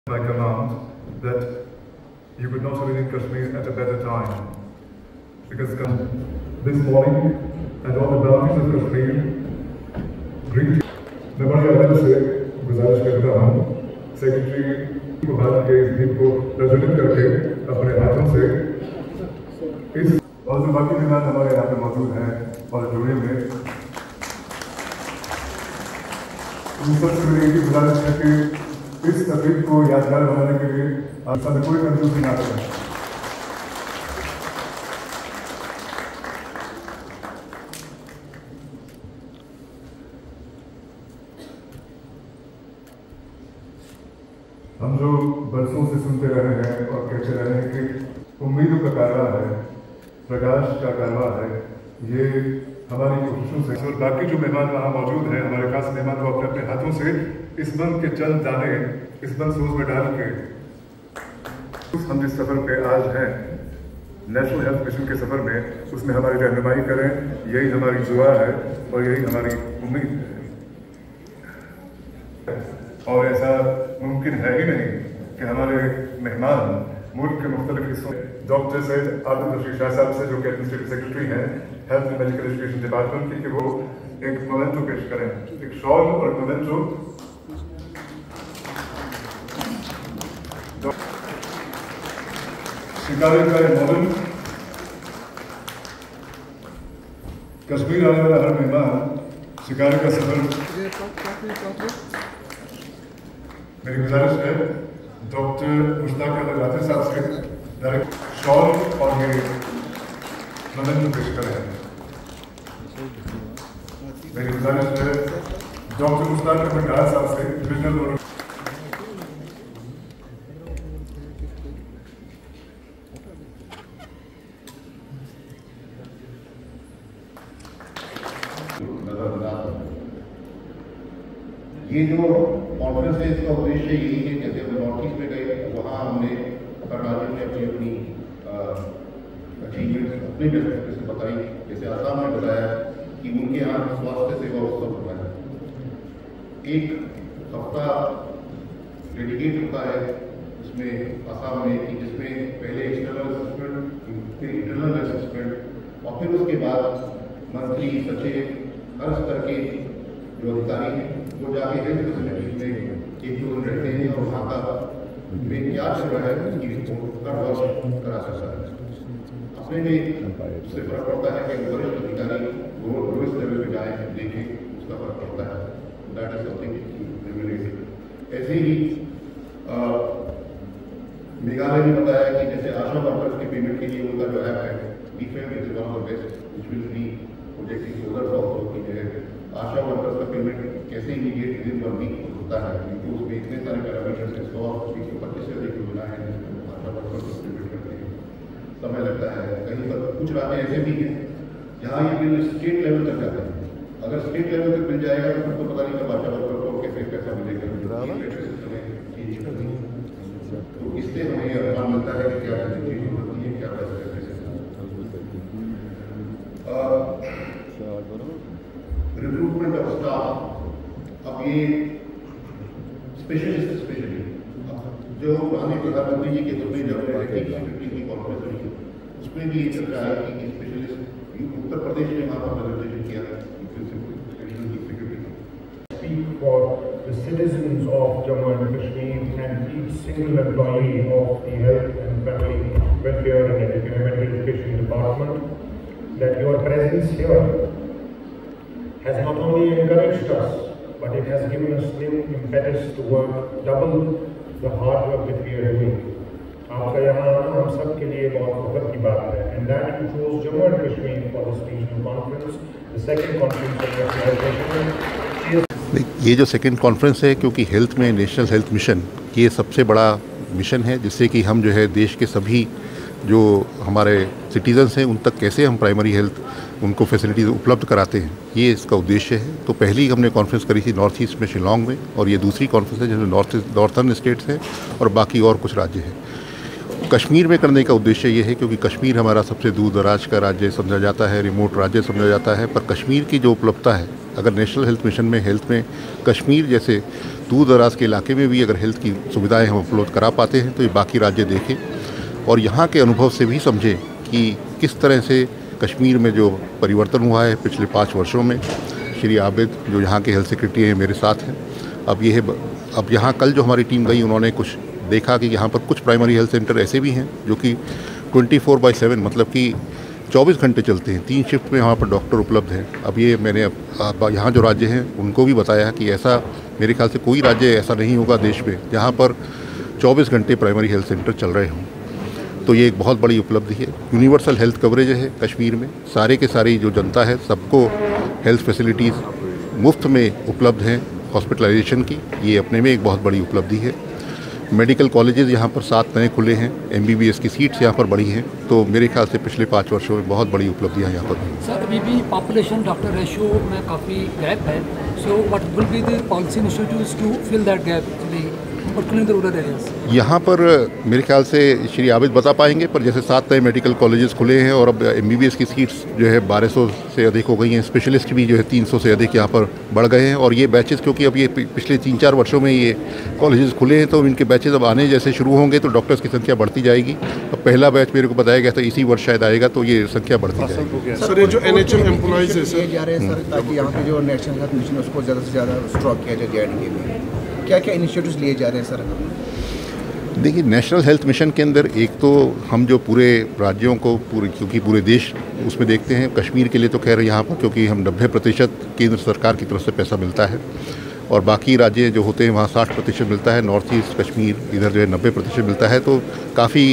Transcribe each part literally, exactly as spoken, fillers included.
My command that you could not live in Kashmir at a better time, because this morning and all the bounties of Kashmir greet you. मैं बड़े अदब से गुजारिश करता हूँ secretary को भारत के इस दिन को प्रज्वलित करके अपने हाथों से इस और जो बाकी मेहमान हमारे यहाँ पे मौजूद हैं ऑडिटोरियम में उन सबसे मेरी एक गुजारिश है कि इस तकरीब को यादगार बनाने के लिए आप सब कोई कंजूसी ना करें। हम जो बरसों से सुनते रहे हैं और कहते रहे हैं कि उम्मीदों का कारवा है, प्रकाश का कारवा है, ये हमारी कोशिशों से और बाकी जो मेहमान वहाँ मौजूद हैं, हमारे खास मेहमान को अपने अपने हाथों से इस बन के चंद दाने इस बन सोच में डाल के हम जिस सफर पे आज हैं नेशनल हेल्थ मिशन के सफर में, उसमें हमारी रहनुमाई करें, यही हमारी दुआ है और यही हमारी उम्मीद है। और ऐसा मुमकिन है ही नहीं कि हमारे मेहमान मुल्क के मुख्तलिफ हिस्सों डॉक्टर सैयद आदिल रशीद शाह साहब से, जो कि एडमिनिस्ट्रेटिव सेक्रेटरी हैं health and medical education department की, कि वो एक मोमेंटो पेश करें, एक शॉल और मोमेंटो शिकारे का मॉडल कश्मीर आने वाला हर मेहमान शिकारे का सफर। मेरी गुजारिश है डॉक्टर मुश्ताक अहमद राठी साहब से डायरेक्ट शॉल और ये मोमेंटो पेश करें। मेरी गुजारिश है डॉक्टर मुश्ताक अहमद राठी साहब से डिविजनल ये जो कॉन्फ्रेंस है इसका उद्देश्य यही है, जैसे हम नॉर्थ ईस्ट में गए वहाँ हमने हर राज्य में अपनी अपनी अचीवमेंट्स अपनी पर्सपेक्टिव से बताई। जैसे आसाम ने बताया कि उनके यहाँ स्वास्थ्य सेवा उत्सव होता है, एक हफ्ता डेडिकेट होता है उसमें आसाम में, कि जिसमें पहले एक्सटर्नल असेसमेंट, फिर इंटरनल असेसमेंट और फिर उसके बाद मंत्री सचिव हर स्तर के जो अधिकारी हैं वो जाके हेल्थ फैसिलिटीज में एक दो दिन रहते हैं और वहाँ का में क्या चल रहा है उसकी रिपोर्ट का वर्क करा सकता है। अपने में उससे फर्क पड़ता है कि वरिष्ठ अधिकारी वो लोएस्ट लेवल पे जाए देखें, उसका फर्क पड़ता है। That is something. ऐसे ही मेघालय ने बताया कि जैसे आशा वर्कर्स के पेमेंट के लिए उनका जो ऐप है we fame is one of the best which will be projecting others also, कि जो है आशा वर्कर्स का पेमेंट कैसे immediate with in one week होता है, क्योंकि उसमें इतने सारे पैरामीटर्स हैं, सौ तीन सौ पच्चीस से अधिक योजना है जिसमें आशा वर्कर्स को पेमेंट करते हैं, समय लगता है। कहीं पर कुछ राज्य ऐसे भी हैं जहाँ ये बिल स्टेट लेवल तक जाता है। अगर स्टेट लेवल तक मिल जाएगा तो तो पता नहीं कब आशा वर्कर को कैसे पैसा मिलेगा। तो इससे हमें अनुमान मिलता है कि क्या चीज़ होती है, क्या पैसा रिक्रूटमेंट ऑफ स्टाफ। अब ये स्पेशलिस्ट स्पेशली जो पुराने प्रधानमंत्री जी के दौर में जब सेक्रेटरी की कॉन्फ्रेंस हुई उसमें भी ये चर्चा है कि स्पेशलिस्ट उत्तर प्रदेश ने वहाँ पर प्रेजेंटेशन किया है। Speak for the citizens of Jammu and Kashmir and each single employee of the Health and Family Welfare and Education Department that your presence here has not only encouraged us, but it has given us new impetus to work double the hard work that we are doing. आपका यहाँ आना हम सब के लिए बहुत फख्र की बात है, and that you chose Jammu and Kashmir for this regional conference, the second conference of the organization. ये जो सेकेंड कॉन्फ्रेंस है, क्योंकि हेल्थ में नेशनल हेल्थ मिशन ये सबसे बड़ा मिशन है, जिससे कि हम जो है देश के सभी जो हमारे सिटीजन्स हैं उन तक कैसे हम प्राइमरी हेल्थ उनको फैसिलिटीज़ उपलब्ध कराते हैं, ये इसका उद्देश्य है। तो पहली हमने कॉन्फ्रेंस करी थी नॉर्थ ईस्ट में शिलोंग में, और ये दूसरी कॉन्फ्रेंस है जिसमें नॉर्थ नॉर्थर्न स्टेट्स हैं और बाकी और कुछ राज्य हैं। कश्मीर में करने का उद्देश्य ये है क्योंकि कश्मीर हमारा सबसे दूर दराज का राज्य समझा जाता है, रिमोट राज्य समझा जाता है, पर कश्मीर की जो उपलब्धता है अगर नेशनल हेल्थ मिशन में हेल्थ में कश्मीर जैसे दूर दराज के इलाके में भी अगर हेल्थ की सुविधाएं हम उपलब्ध करा पाते हैं तो ये बाकी राज्य देखें और यहाँ के अनुभव से भी समझें कि किस तरह से कश्मीर में जो परिवर्तन हुआ है पिछले पाँच वर्षों में। श्री आबिद जो यहाँ के हेल्थ सेक्रेटरी हैं मेरे साथ हैं। अब ये है अब यहाँ कल जो हमारी टीम गई उन्होंने कुछ देखा कि यहाँ पर कुछ प्राइमरी हेल्थ सेंटर ऐसे भी हैं जो कि ट्वेंटी फोर बाई सेवन मतलब कि चौबीस घंटे चलते हैं, तीन शिफ्ट में वहाँ पर डॉक्टर उपलब्ध हैं। अब ये मैंने अब यहाँ जो राज्य हैं उनको भी बताया कि ऐसा मेरे ख्याल से कोई राज्य ऐसा नहीं होगा देश में जहाँ पर चौबीस घंटे प्राइमरी हेल्थ सेंटर चल रहे हों। तो ये एक बहुत बड़ी उपलब्धि है। यूनिवर्सल हेल्थ कवरेज है कश्मीर में, सारे के सारी जो जनता है सबको हेल्थ फैसिलिटीज़ मुफ्त में उपलब्ध हैं हॉस्पिटलाइजेशन की, ये अपने में एक बहुत बड़ी उपलब्धि है। मेडिकल कॉलेजेस यहाँ पर सात नए खुले हैं, एमबीबीएस की सीट्स यहाँ पर बढ़ी हैं, तो मेरे ख्याल से पिछले पाँच वर्षों में बहुत बड़ी उपलब्धियाँ यहाँ पर हुई। सर अभी भी पॉपुलेशन डॉक्टर रेशियो में काफ़ी गैप है, so what will be the policy initiatives to fill that gap particularly in the rural areas? यहाँ पर मेरे ख्याल से श्री आबिद बता पाएंगे, पर जैसे सात नए मेडिकल कॉलेजेस खुले हैं और अब एमबीबीएस की सीट्स जो है बारह सौ से अधिक हो गई हैं, स्पेशलिस्ट भी जो है तीन सौ से अधिक यहाँ पर बढ़ गए हैं। और ये बैचेस क्योंकि अब ये पिछले तीन चार वर्षों में ये कॉलेजेस खुले हैं तो इनके बैचेस अब आने जैसे शुरू होंगे तो डॉक्टर्स की संख्या बढ़ती जाएगी। अब पहला बैच मेरे को बताया गया था इसी वर्ष शायद आएगा, तो ये संख्या बढ़ती जाएगी। सर ये जो एन एच एम एम्प्लॉइज है सर जा रहे हैं सर ताकि यहाँ पे जो नेशनल हेल्थ मिशन है उसको ज़्यादा से ज़्यादा स्ट्रॉक किया जाए जे एंड के में, क्या क्या इनिशिएटिव्स लिए जा रहे हैं सर? देखिए नेशनल हेल्थ मिशन के अंदर एक तो हम जो पूरे राज्यों को पूरे क्योंकि पूरे देश उसमें देखते हैं, कश्मीर के लिए तो खैर यहाँ पर क्योंकि हम नब्बे प्रतिशत केंद्र सरकार की तरफ से पैसा मिलता है और बाकी राज्य जो होते हैं वहाँ साठ प्रतिशत मिलता है, नॉर्थ ईस्ट कश्मीर इधर जो है नब्बे प्रतिशत मिलता है, तो काफ़ी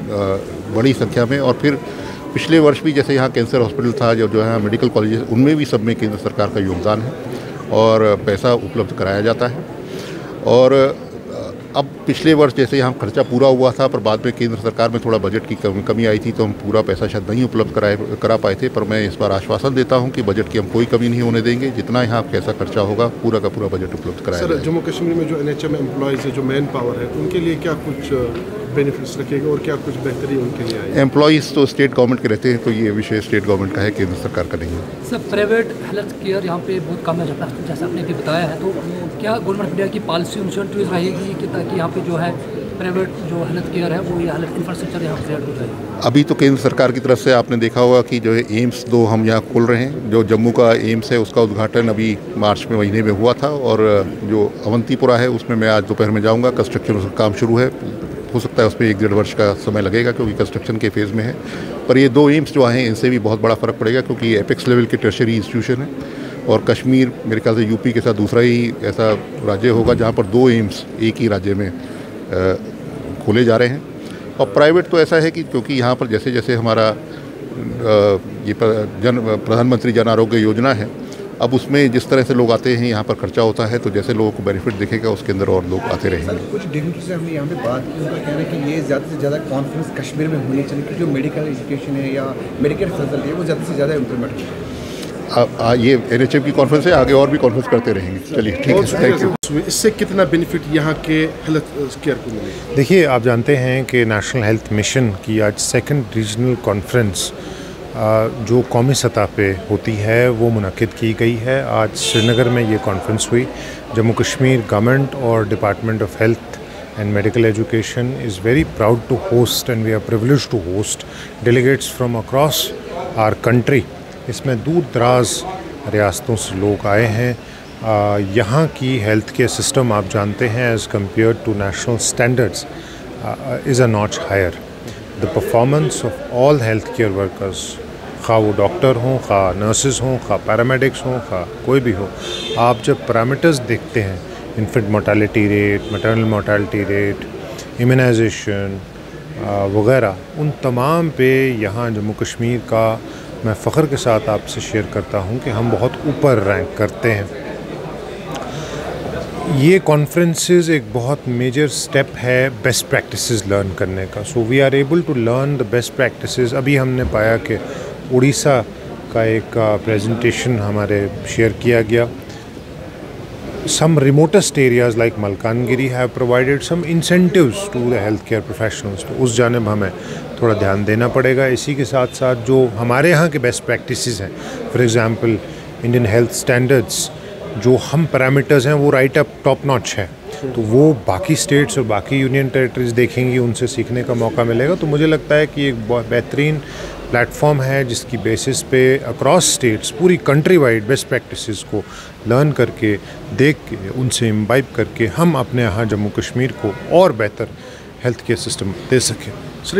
बड़ी संख्या में। और फिर पिछले वर्ष भी जैसे यहाँ कैंसर हॉस्पिटल था जो जो है मेडिकल कॉलेज उनमें भी सब में केंद्र सरकार का योगदान है और पैसा उपलब्ध कराया जाता है। और अब पिछले वर्ष जैसे यहाँ खर्चा पूरा हुआ था पर बाद में केंद्र सरकार में थोड़ा बजट की कमी आई थी तो हम पूरा पैसा शायद नहीं उपलब्ध कराए करा पाए थे, पर मैं इस बार आश्वासन देता हूँ कि बजट की हम कोई कमी नहीं होने देंगे, जितना यहाँ कैसा खर्चा होगा पूरा का पूरा बजट उपलब्ध कराया सर जम्मू कश्मीर में जो एन एच एम एम्प्लॉइज़ है, जो मैन पावर है, उनके लिए क्या कुछ बेनिफिट्स रखेगा और क्या कुछ बेहतरी उनके लिए आएगी? एम्प्लॉइज़ तो स्टेट गवर्नमेंट के रहते हैं तो ये विषय स्टेट गवर्नमेंट का है, केंद्र सरकार का नहीं है। सर प्राइवेट हेल्थ केयर यहाँ पे बहुत कम है जैसा आपने भी बताया है, तो क्या गवर्नमेंट ऑफ इंडिया की पॉलिसी इनिशिएटिव रहेगी कि ताकि यहाँ पे जो है प्राइवेट जो हेल्थ केयर है वो या हेल्थ इंफ्रास्ट्रक्चर यहाँ क्रिएट हो जाए? अभी तो केंद्र सरकार की तरफ से आपने देखा होगा कि जो है एम्स दो हम यहाँ खोल रहे हैं। जो जम्मू का एम्स है उसका उद्घाटन अभी मार्च में महीने में हुआ था और जो अवंतीपुरा है उसमें मैं आज दोपहर में जाऊँगा, कंस्ट्रक्शन का काम शुरू है, हो सकता है उसमें एक डेढ़ वर्ष का समय लगेगा क्योंकि कंस्ट्रक्शन के फेज़ में है। पर ये दो एम्स जो हैं इनसे भी बहुत बड़ा फ़र्क पड़ेगा क्योंकि एपेक्स लेवल के टर्शरी इंस्टीट्यूशन है और कश्मीर मेरे ख्याल से यूपी के साथ दूसरा ही ऐसा राज्य होगा जहाँ पर दो एम्स एक ही राज्य में खोले जा रहे हैं। और प्राइवेट तो ऐसा है कि क्योंकि यहाँ पर जैसे जैसे हमारा ये जन प्रधानमंत्री जन आरोग्य योजना है, अब उसमें जिस तरह से लोग आते हैं यहाँ पर खर्चा होता है तो जैसे लोगों को बेनिफिट दिखेगा उसके अंदर और लोग आते रहेंगे। कुछ डिग्निटरी से हमने यहाँ पे बात की, उनका कहना है कि ये ज़्यादा से ज़्यादा कॉन्फ्रेंस कश्मीर में होनी चाहिए कि जो मेडिकल एजुकेशन है या मेडिकल फैसिलिटी है वो ज़्यादा से ज़्यादा इम्प्लीमेंट हो। ये एन एच एम की कॉन्फ्रेंस है, आगे और भी कॉन्फ्रेंस करते रहेंगे। चलिए ठीक है, थैंक यू। इससे कितना बेनिफिट यहाँ के हेल्थ केयर को मिलेगा? देखिए आप जानते हैं कि नेशनल हेल्थ मिशन की आज सेकंड रीजनल कॉन्फ्रेंस जो कौमी सतह पे होती है वो मुनक़िद की गई है। आज श्रीनगर में ये कॉन्फ्रेंस हुई। जम्मू कश्मीर गवर्नमेंट और department of health and medical education is very proud to host and we are privileged to host delegates from across our country. इसमें दूर दराज रियासतों से लोग आए हैं। यहाँ की हेल्थ केयर सिस्टम आप जानते हैं as compare to national standards is a notch higher. The performance of all health care workers, खा वो डॉक्टर हों, खा नर्सेज हों, खा पैरामेडिक्स हों, खा कोई भी हो, आप जब पैरामीटर्स देखते हैं, infant mortality rate, maternal mortality rate, immunisation वगैरह, उन तमाम पे यहाँ जम्मू कश्मीर का मैं फ़ख्र के साथ आपसे शेयर करता हूँ कि हम बहुत ऊपर रैंक करते हैं। ये कॉन्फ्रेंसेस एक बहुत मेजर स्टेप है बेस्ट प्रैक्टिसेस लर्न करने का। So we are able to learn the best practices. अभी हमने पाया कि उड़ीसा का एक प्रेजेंटेशन हमारे शेयर किया गया। Some remotest areas like Malkangiri have provided some incentives to the healthcare professionals, तो उस जानिब हमें थोड़ा ध्यान देना पड़ेगा। इसी के साथ साथ जो हमारे यहाँ के बेस्ट प्रैक्टिसेस हैं, for example Indian health standards जो हम पैरामीटर्स हैं वो राइट अप टॉप नॉच है, तो वो बाकी स्टेट्स और बाकी यूनियन टेरिटरीज देखेंगी, उनसे सीखने का मौका मिलेगा। तो मुझे लगता है कि एक बहुत बेहतरीन प्लेटफॉर्म है जिसकी बेसिस पे अक्रॉस स्टेट्स पूरी कंट्री वाइड बेस्ट प्रैक्टिसेस को लर्न करके, देख के, उनसे इम्बाइब करके हम अपने यहाँ जम्मू कश्मीर को और बेहतर हेल्थ केयर सिस्टम दे सकें।